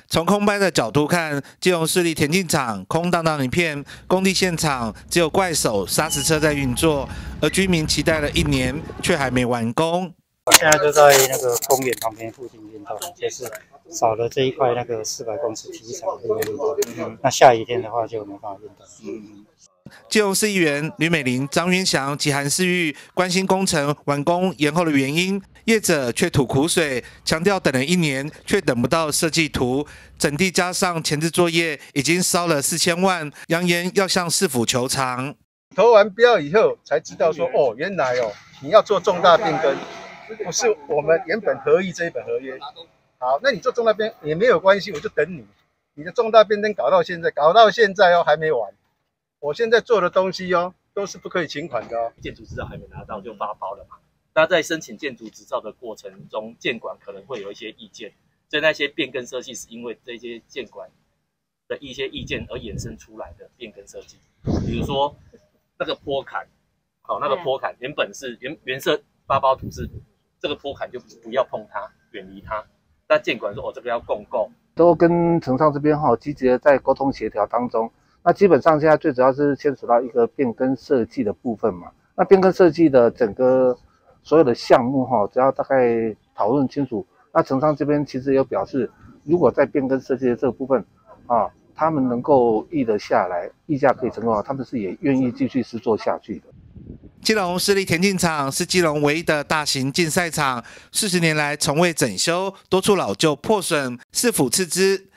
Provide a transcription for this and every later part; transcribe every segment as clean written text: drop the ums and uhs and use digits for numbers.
从空拍的角度看，基隆市立田径场空荡荡一片，工地现场只有怪手砂石车在运作，而居民期待了1年，却还没完工。 现在就在那个公园旁边附近运动，就是少了这一块那个400公尺体育场的运动。那下雨天的话就没办法运动。 基隆市议员吕美玲、张云祥及韩世玉关心工程完工延后的原因，业者却吐苦水，强调等了1年却等不到设计图，整地加上前置作业已经烧了4000万，扬言要向市府求偿。 投完标以后才知道说，哦，原来你要做重大变更，不是我们原本合意这一本合约。好，那你做重大变也没有关系，我就等你。你的重大变更搞到现在还没完。我现在做的东西都是不可以请款的建筑执照还没拿到就发包了嘛？那在申请建筑执照的过程中，建管可能会有一些意见，所以那些变更设计是因为这些建管的一些意见而衍生出来的变更设计。比如说那个坡坎，那个坡坎原本是原设发包图是这个坡坎就不要碰它，远离它。那建管说这个要共构， 都跟承上这边积极的在沟通协调当中。那基本上现在最主要是牵扯到一个变更设计的部分嘛。那变更设计的整个所有的项目只要大概讨论清楚。那承商这边其实也有表示，如果在变更设计的这个部分他们能够议得下来，议价可以成功他们是也愿意继续施作下去的。 基隆市立田径场是基隆唯一的大型竞赛场，40年来从未整修，多处老旧破损，市府斥资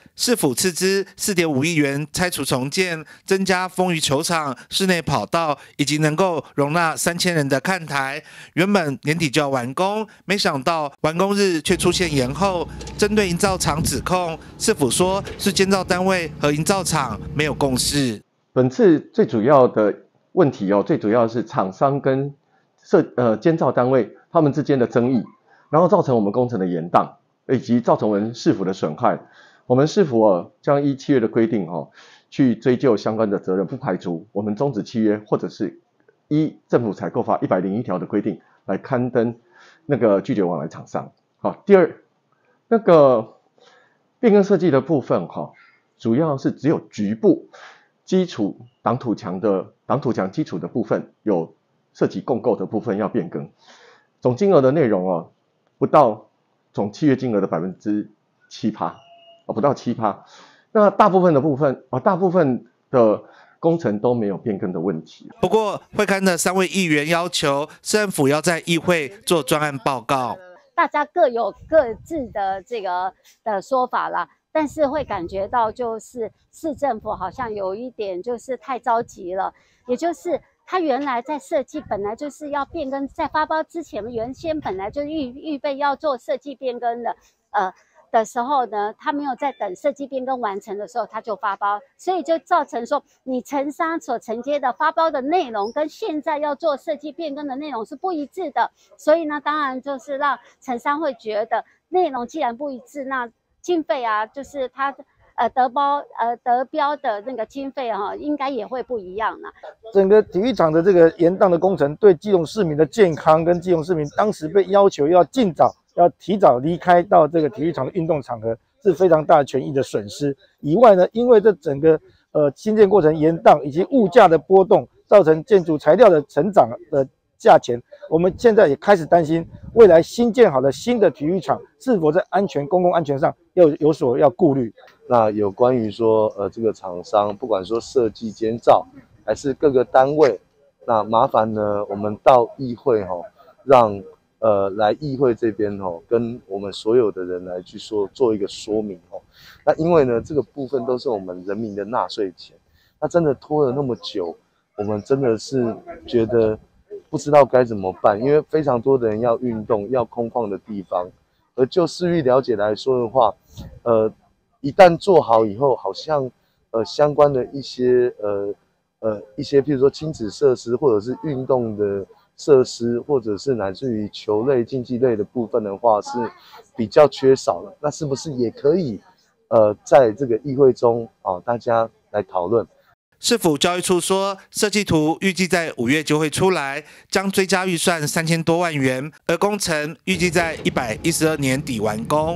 4.5亿元拆除重建，增加风雨球场、室内跑道以及能够容纳3000人的看台。原本年底就要完工，没想到完工日却出现延后。针对营造厂指控，市府说是建造单位和营造厂没有共识。 本次最主要的问题最主要是厂商跟建造单位他们之间的争议，然后造成我们工程的延宕，以及造成我们市府的损害。我们市府将依契约的规定去追究相关的责任，不排除我们终止契约，或者是依政府采购法101条的规定来刊登那个拒绝往来厂商。好，第二，那个变更设计的部分主要是只有局部基础挡土墙基础的部分有涉及共构的部分要变更，总金额的内容不到总契约金额的7%。不到7%，那大部分的工程都没有变更的问题。 不过，会刊的3位议员要求市政府要在议会做专案报告。 大家各有各自的这个的说法啦，但是会感觉到就是市政府好像有一点就是太着急了，也就是他原来在设计本来就是要变更，在发包之前原先本来就预备要做设计变更的时候呢，他没有在等设计变更完成的时候他就发包，所以就造成说你承商所承接的发包的内容跟现在要做设计变更的内容是不一致的，所以呢当然就是让承商会觉得内容既然不一致，那经费就是他得标的那个经费应该也会不一样啦。 整个体育场的这个延宕的工程对基隆市民的健康跟基隆市民当时被要求要提早离开到这个体育场的运动场合是非常大的权益的损失。以外呢，因为这整个新建过程延宕以及物价的波动，造成建筑材料的成长的价钱，我们现在也开始担心未来新建好的新的体育场是否在公共安全上有所要顾虑。 那有关于说这个厂商不管说设计监造还是各个单位，那麻烦呢我们到议会让来议会这边跟我们所有的人来去做一个说明那因为呢这个部分都是我们人民的纳税钱，那真的拖了那么久，我们真的是觉得不知道该怎么办，因为非常多的人要运动，要空旷的地方。而就市域了解来说的话，一旦做好以后，好像相关的一些譬如说亲子设施或者是运动的设施，或者是乃至于球类竞技类的部分的话是比较缺少了。那是不是也可以在这个议会中大家来讨论？ 市府教育处说，设计图预计在5月就会出来，将追加预算3000多万元，而工程预计在112年底完工。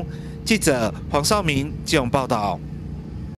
记者黄少明基隆报道。